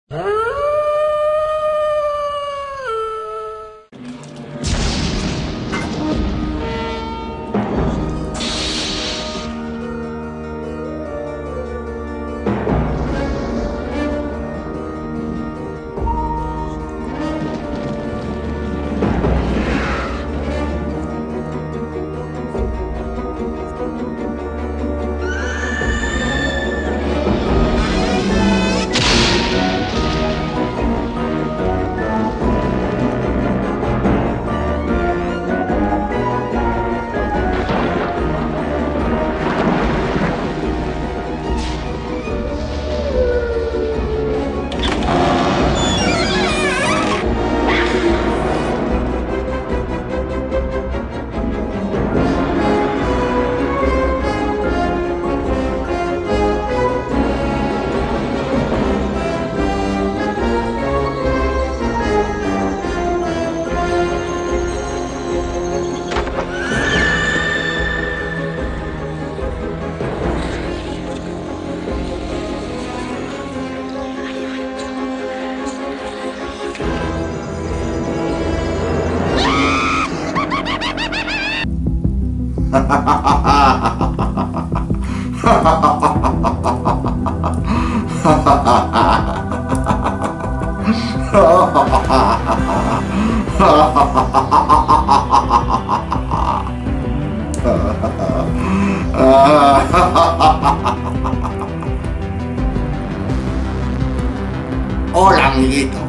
Hola, amiguitos.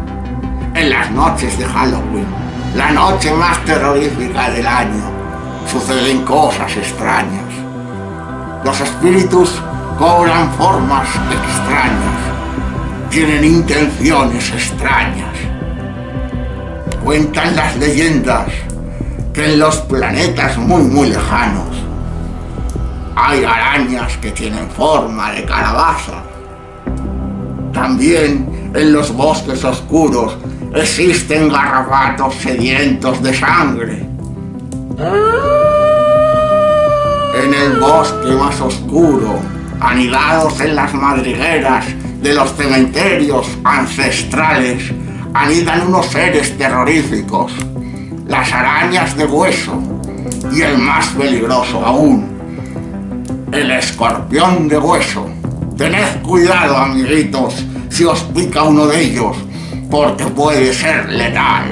En las noches de Halloween, la noche más terrorífica del año, suceden cosas extrañas. Los espíritus cobran formas extrañas, tienen intenciones extrañas. Cuentan las leyendas que en los planetas muy lejanos hay arañas que tienen forma de calabaza. También en los bosques oscuros existen garrapatos sedientos de sangre. En el bosque más oscuro, anidados en las madrigueras de los cementerios ancestrales, anidan unos seres terroríficos, las arañas de hueso, y el más peligroso aún, el escorpión de hueso. Tened cuidado, amiguitos, si os pica uno de ellos, porque puede ser letal.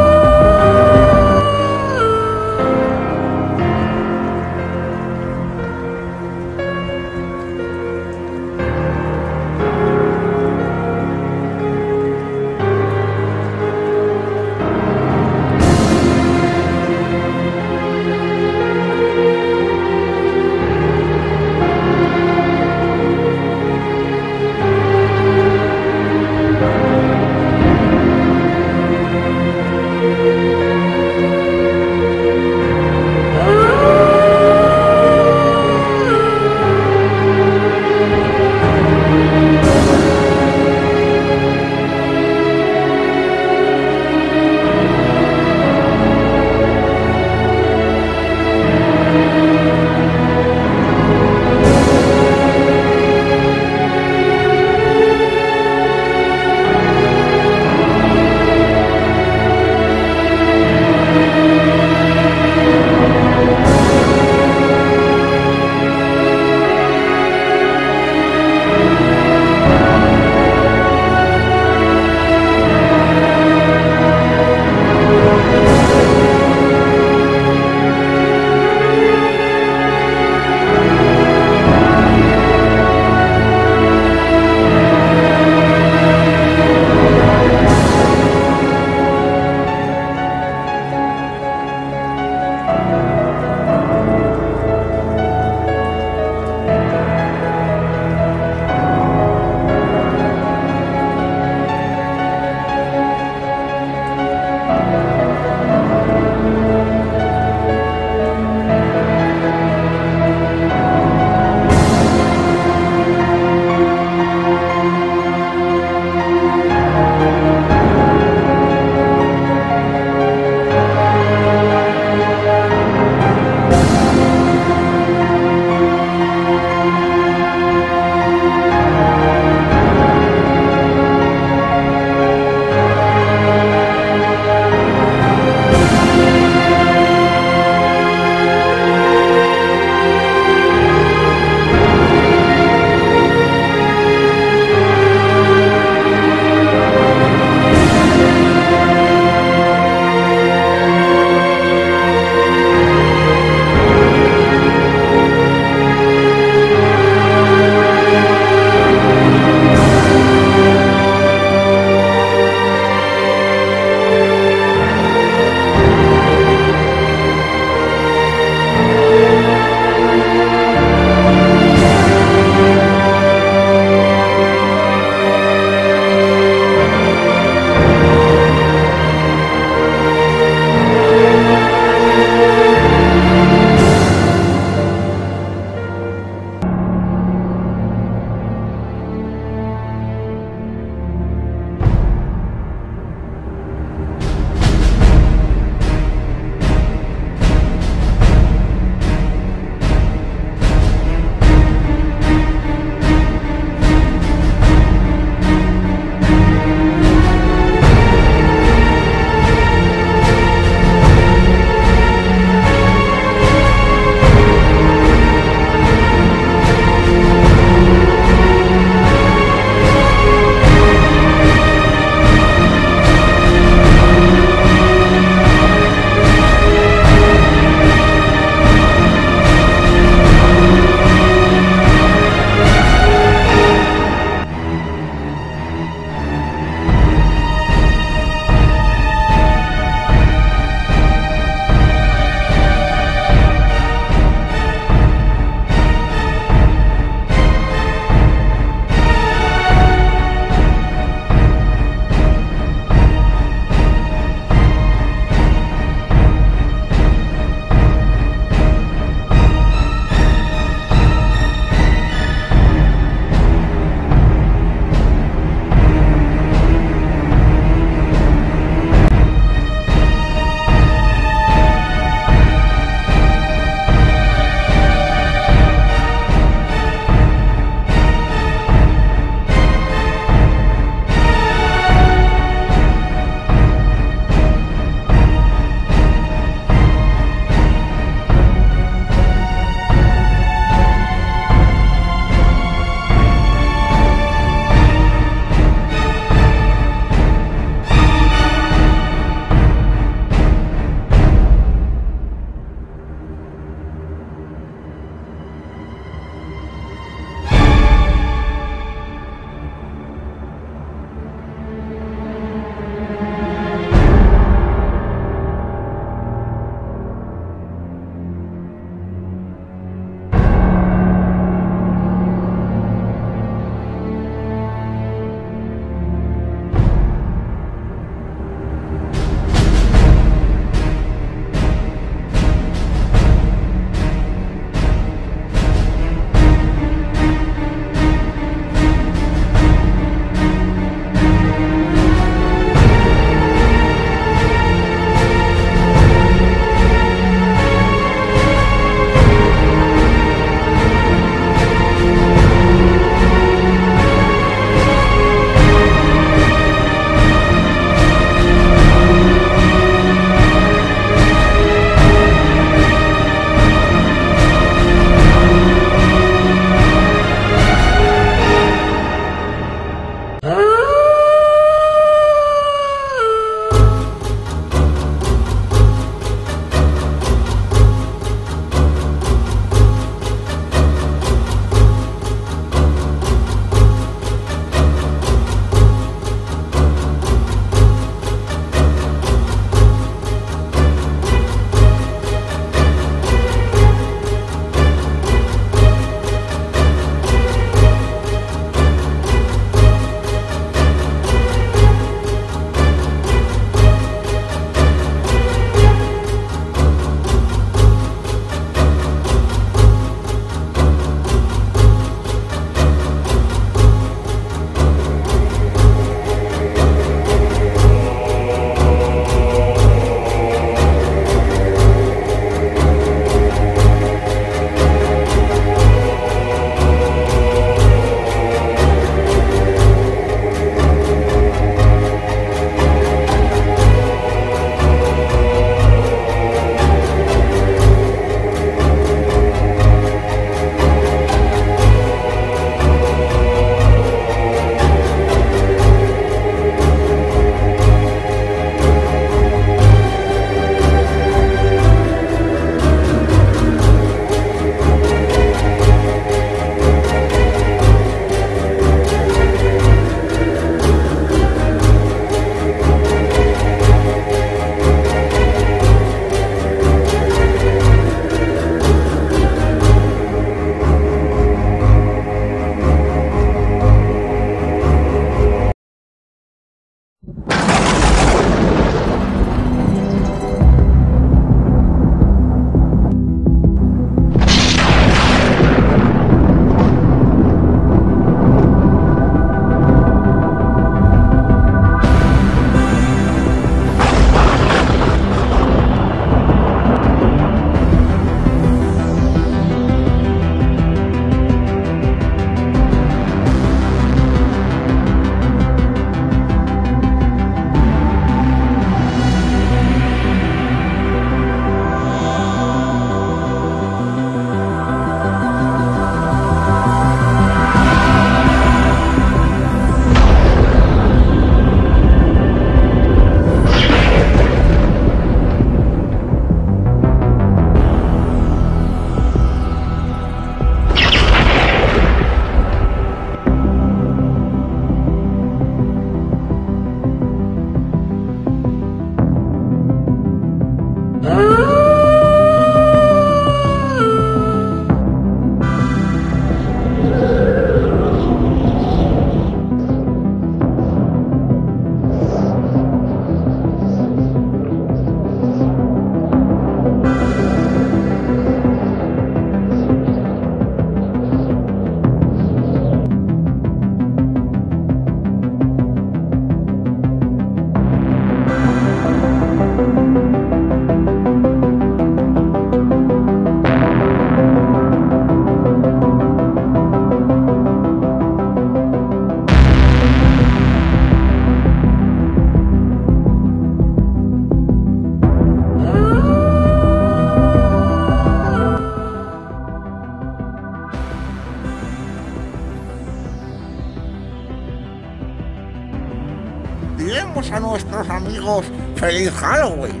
Diremos a nuestros amigos ¡Feliz Halloween!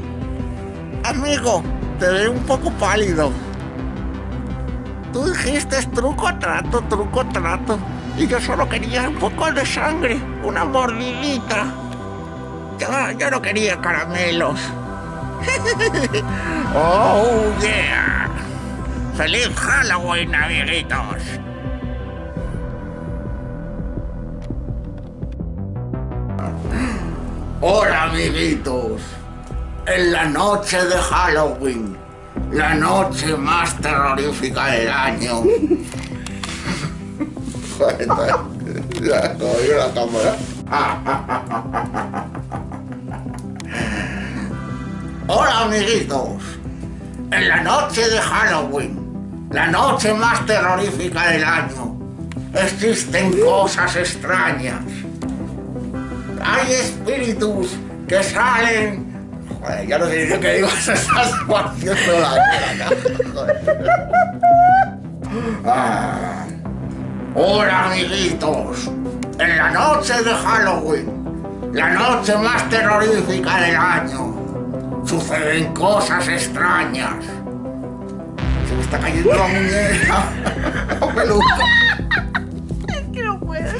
Amigo, te veo un poco pálido. Tú dijiste truco trato, y yo solo quería un poco de sangre, una mordidita. Yo no quería caramelos. ¡Oh, yeah! ¡Feliz Halloween, amiguitos! Hola, amiguitos. En la noche de Halloween, la noche más terrorífica del año. Ya, cogí la cámara. Hola, amiguitos. En la noche de Halloween, la noche más terrorífica del año, existen cosas extrañas. Hay espíritus que salen... Joder, ya no sé ni qué digo, se está haciendo la... Hola, amiguitos. En la noche de Halloween, la noche más terrorífica del año, suceden cosas extrañas. Se me está cayendo la muñeca. La peluca. Es que no puedo.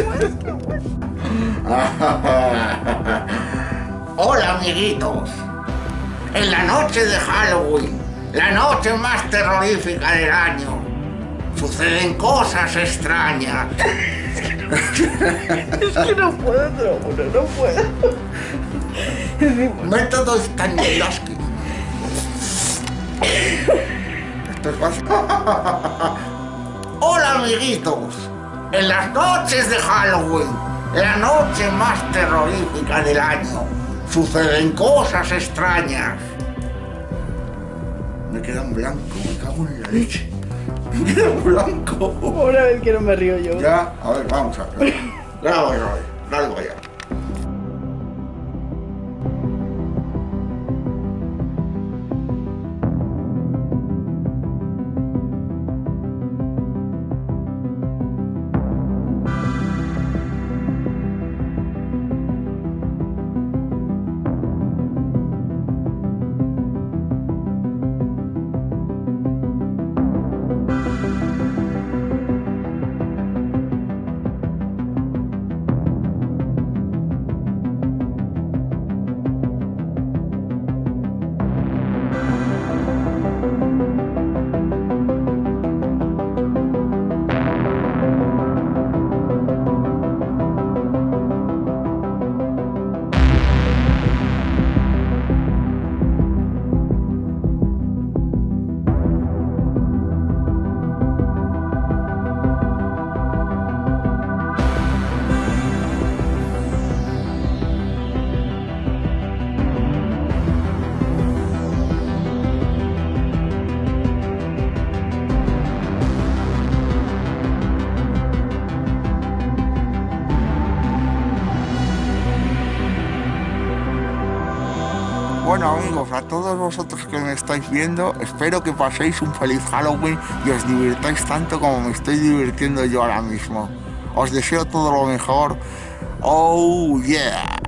Hola, amiguitos. En la noche de Halloween, la noche más terrorífica del año, suceden cosas extrañas. Es que no puedo, te lo juro, no puedo. Métodos Stanislavski. Esto es fácil. Hola, amiguitos. En las noches de Halloween, la noche más terrorífica del año, suceden cosas extrañas. Me queda en blanco, me cago en la leche. Me queda en blanco. Una vez que no me río yo. Ya, a ver, vamos a ver. Ya voy, dale allá. bueno amigos, a todos vosotros que me estáis viendo, espero que paséis un feliz Halloween y os divirtáis tanto como me estoy divirtiendo yo ahora mismo. Os deseo todo lo mejor. Oh yeah.